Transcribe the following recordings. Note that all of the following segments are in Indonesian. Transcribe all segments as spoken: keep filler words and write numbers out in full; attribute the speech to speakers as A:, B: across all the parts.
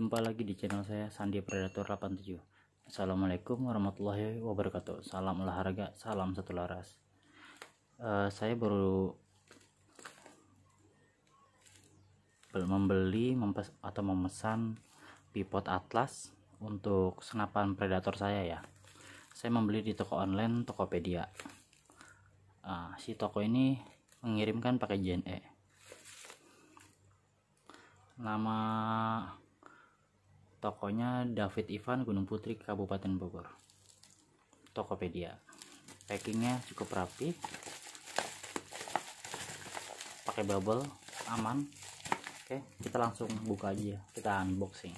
A: Jumpa lagi di channel saya Sandi Predator delapan tujuh. Assalamualaikum warahmatullahi wabarakatuh. Salam olahraga, salam satu laras. uh, Saya baru membeli mempes, atau memesan bipod Atlas untuk senapan predator saya ya. Saya membeli di toko online Tokopedia. uh, Si toko ini mengirimkan pakai J N E. Nama tokonya David Ivan, Gunung Putri, Kabupaten Bogor. Tokopedia. Packingnya cukup rapi, pakai bubble, aman. Oke, kita langsung buka aja, kita unboxing.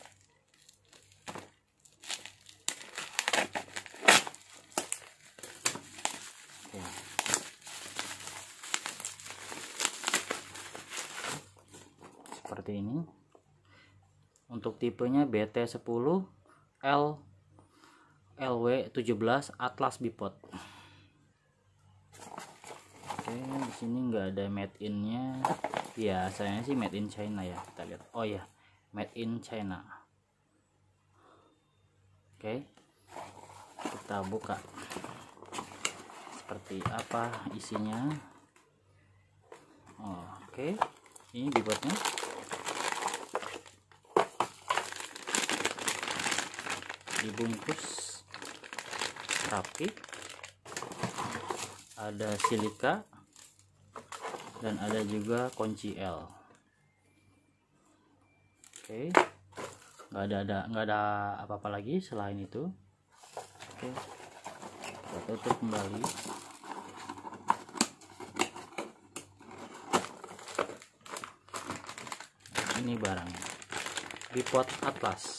A: Oke. Seperti ini. Untuk tipenya B T sepuluh L L W tujuh belas Atlas Bipod. Oke, di sini nggak ada made in-nya. Biasanya sih made in China ya. Kita lihat. Oh ya, made in China. Oke. Kita buka. Seperti apa isinya? Oh, oke. Ini bipodnya. Dibungkus rapi, ada silika dan ada juga kunci L. Oke, nggak ada ada nggak ada apa-apa lagi selain itu. Oke, kita tutup kembali. Ini barangnya, bipod Atlas.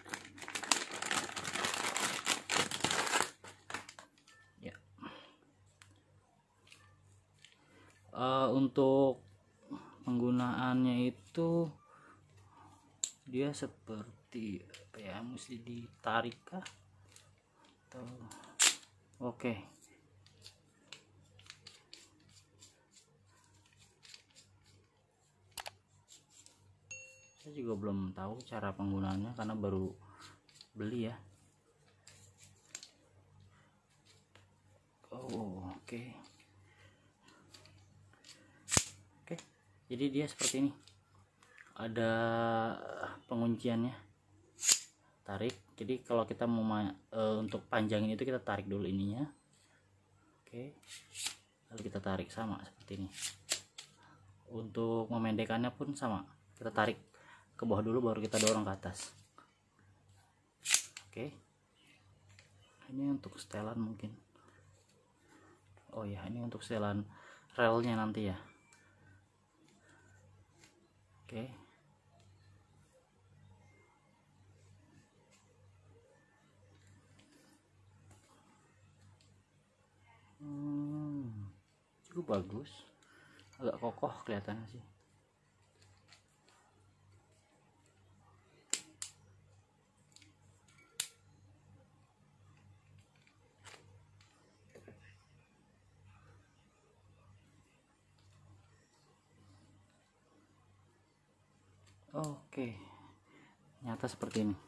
A: Uh, untuk penggunaannya itu dia seperti apa ya, mesti ditarik kah atau oke okay. Saya juga belum tahu cara penggunaannya karena baru beli ya. Oh, oke okay. Jadi dia seperti ini, ada pengunciannya, tarik. Jadi kalau kita mau e, untuk panjangin itu kita tarik dulu ininya, oke, lalu kita tarik sama seperti ini. Untuk memendekannya pun sama, kita tarik ke bawah dulu baru kita dorong ke atas. Oke, ini untuk setelan mungkin. Oh ya, ini untuk setelan relnya nanti ya. Oke. Hmm, cukup bagus. Agak kokoh kelihatannya sih. Oke, nyata seperti ini.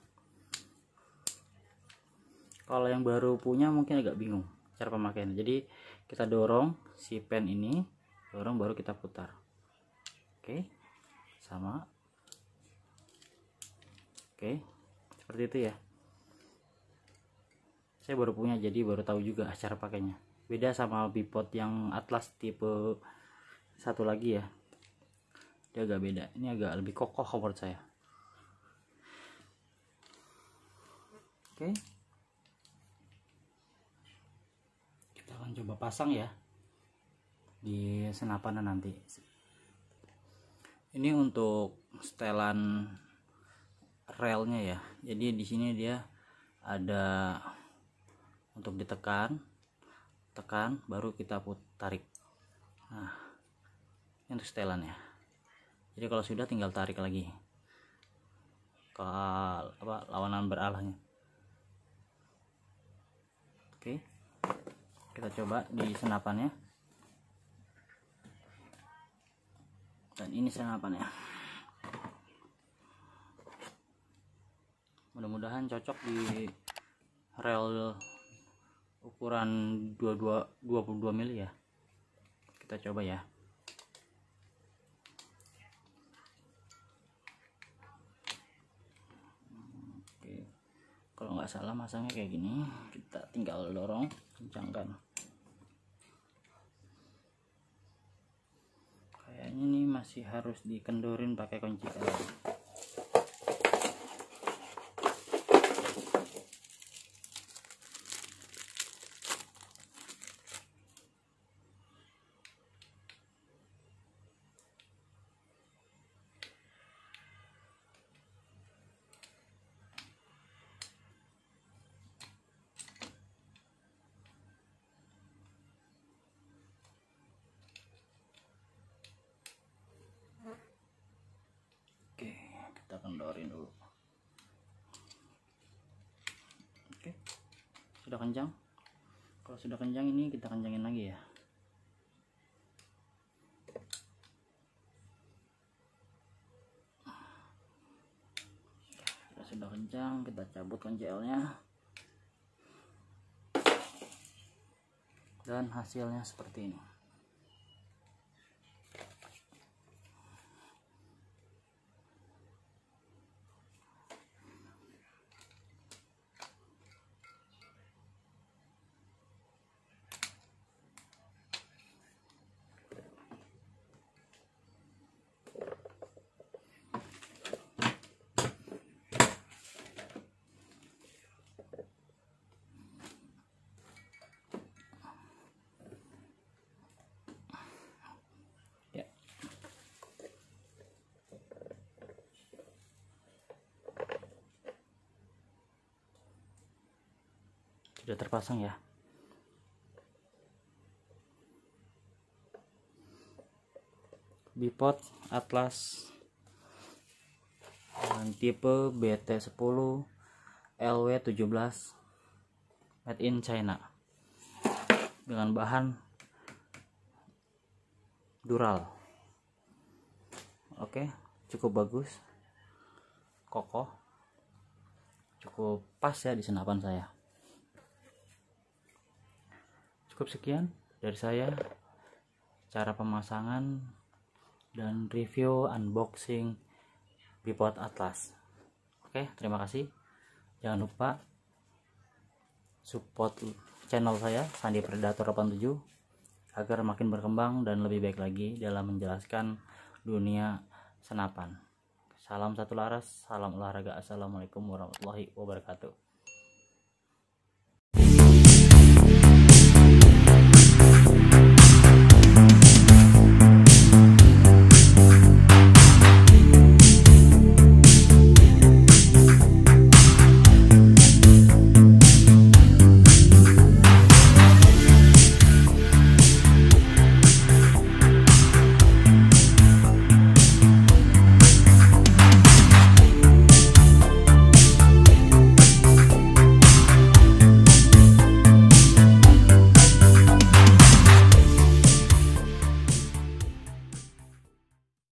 A: Kalau yang baru punya mungkin agak bingung cara pemakaiannya. Jadi kita dorong si pen ini, dorong baru kita putar. Oke, sama. Oke, seperti itu ya. Saya baru punya jadi baru tahu juga cara pakainya. Beda sama bipod yang Atlas tipe satu lagi ya. Dia agak beda, ini agak lebih kokoh menurut saya. Oke, kita akan coba pasang ya di senapannya nanti. Ini untuk setelan relnya ya. Jadi di sini dia ada untuk ditekan, tekan, baru kita put tarik. Nah, ini untuk setelannya. Jadi kalau sudah tinggal tarik lagi ke apa lawanan berarahnya. Oke, kita coba di senapannya. Dan ini senapannya. mudah-mudahan cocok di rel ukuran dua puluh dua mili ya. Kita coba ya. Oke, kalau nggak salah masangnya kayak gini, kita tinggal dorong, kencangkan. Kayaknya nih masih harus dikendorin pakai kunci L. Oke, kita kendorin dulu. Oke, sudah kencang. Kalau sudah kencang ini kita kencangin lagi ya. Kalau sudah kencang, kita cabut kunci L-nya. Dan hasilnya seperti ini. Sudah terpasang ya. Bipod Atlas dengan tipe B T sepuluh L W tujuh belas made in China dengan bahan dural. Oke, cukup bagus, kokoh, cukup pas ya di senapan saya. Cukup sekian dari saya, cara pemasangan dan review unboxing Bipod Atlas. Oke, terima kasih. Jangan lupa support channel saya Sandi Predator delapan puluh tujuh agar makin berkembang dan lebih baik lagi dalam menjelaskan dunia senapan. Salam satu laras, salam olahraga. Assalamualaikum warahmatullahi wabarakatuh.